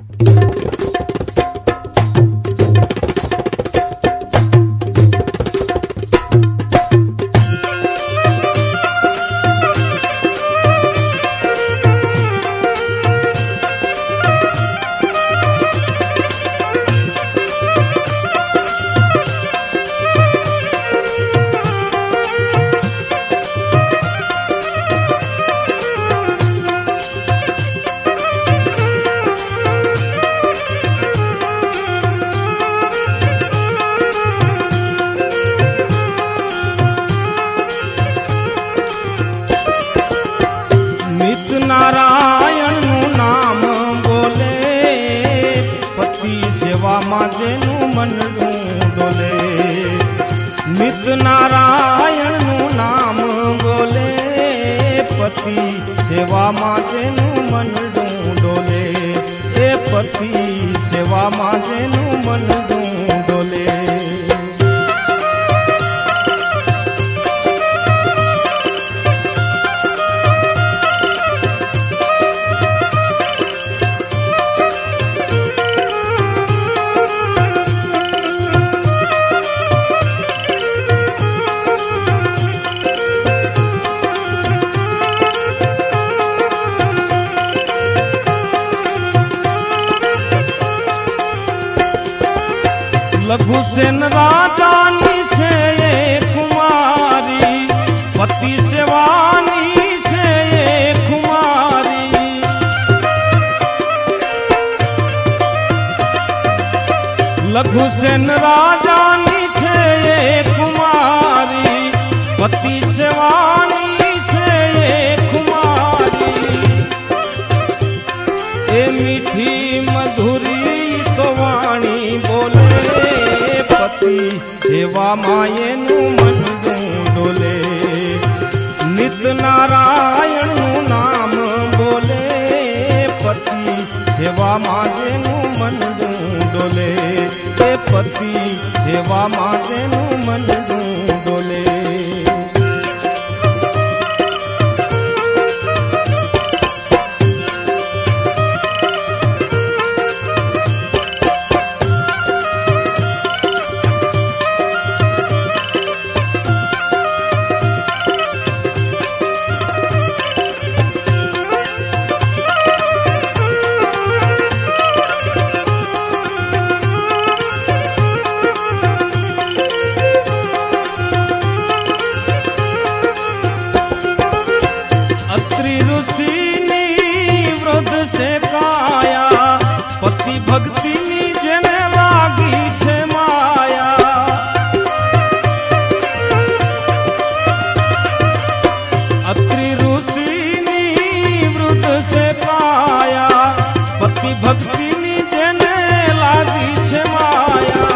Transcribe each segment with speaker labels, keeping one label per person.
Speaker 1: नारायण नाम बोले पति सेवा माजेनु मन डोले। नित नारायण नाम बोले पति सेवा माजेनु मन डोले। ए पति सेवा माजेनु मन डोले। लघु सेन राजानी से कुमारी पति सेवानी से कुमारी। लघु सेन राजानी से कुमारी पति सेवानी से कुमारी। ए मीठी मधुरी तो वाणी बोले पति सेवा मायेनु मन डोले। नित नारायण नाम बोले पति सेवा माजेनु मन डोले। ए पति सेवा माजेनु मन डोले। अत्रि ऋषि वृद्ध से काया पति भक्ति जने लागी छे माया। अत्रि ऋषि वृद्ध से काया पति भक्ति जने लागी छे माया।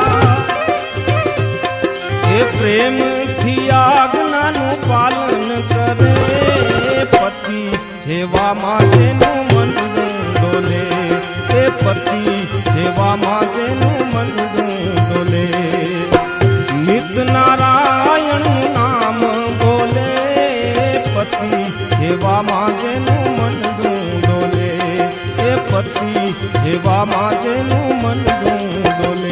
Speaker 1: हे प्रेम थी आज्ञानु पालन करे पति सेवा माजेनु मन डोले। ए पति सेवा माजेनु मन डोले। नित नारायण नाम बोले पति सेवा माजेनु मन डोले। ए पति सेवा माजेनु मन डोले।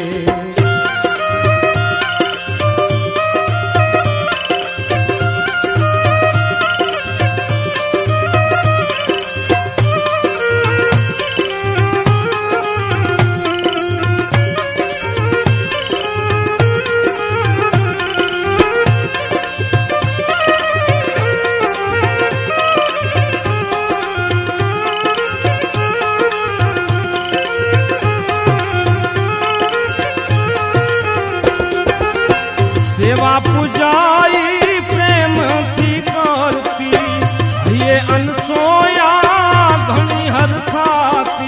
Speaker 1: सेवा पुजाई प्रेम की करती ये अनसोया घनी हर खाती।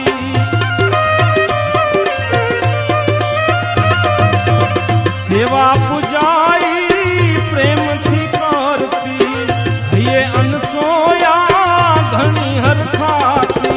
Speaker 1: सेवा पुजाई प्रेम की करती ये अनसोया घनी हर खाती।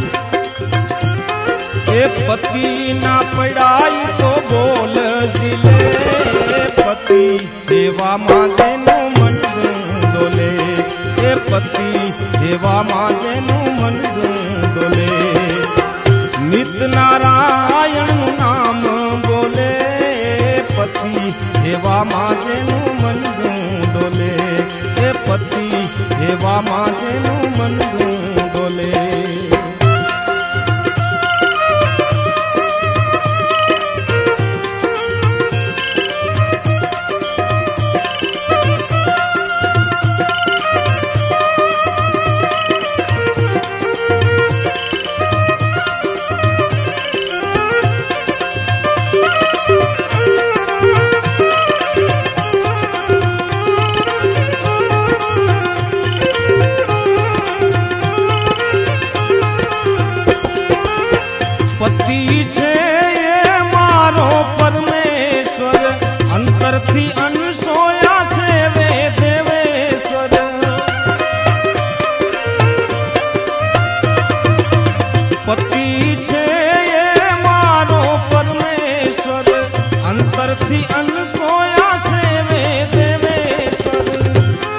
Speaker 1: एक पति ना पड़ाई तो बोल दिले पति सेवा माजेनु मन डोले। ए पति सेवा माजेनु मन डोले। नित नारायण नाम बोले पति सेवा माजेनु मन डोले ए पति सेवा माजेनु मन डोले। पति छे ये मारो परमेश्वर अंतरथी अनसोया से वे देवेश्वर। पति छे ये मारो परमेश्वर अंतरथी अनसोया से वे देवेश्वर।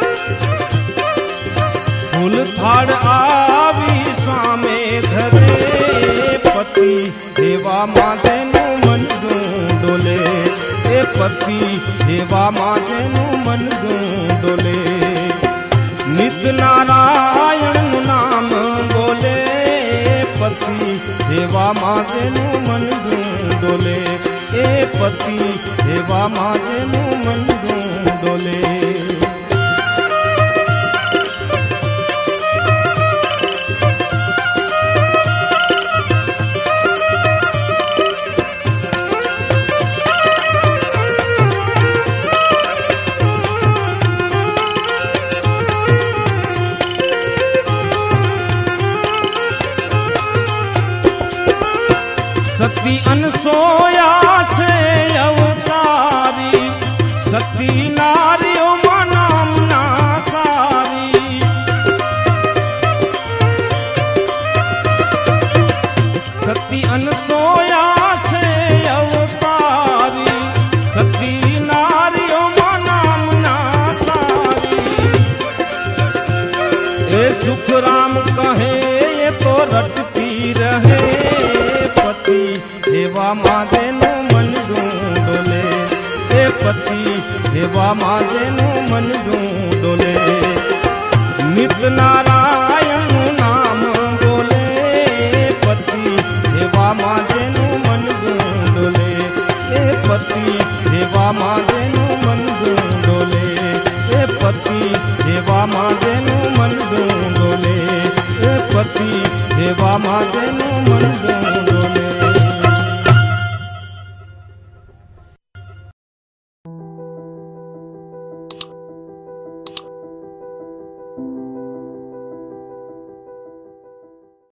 Speaker 1: फूल थाड़ आवी सामे धरे पति सेवा माजेनु मन डोले ए पति सेवा माजेनु मन डोले। नित नारायण नाम बोले पति सेवा माजेनु मन डोले ए पति सेवा माजेनु मन डोले। सती अनसोया छे अवतारी सती नारियों नाम ना सारी। सती अनसोया छे अवतारी सती नारियों नाम ना सारी। ए सुख राम कहे ये तो रटती रहे पति सेवा माजेनु मन डोले ए पति सेवा माजेनु मन डोले। नित नारायण नाम बोले पति सेवा माजेनु मन डोले ए पति सेवा माजेनु मन डोले ए पति सेवा माजेनु मन डोले ए पति सेवा माजेनु मन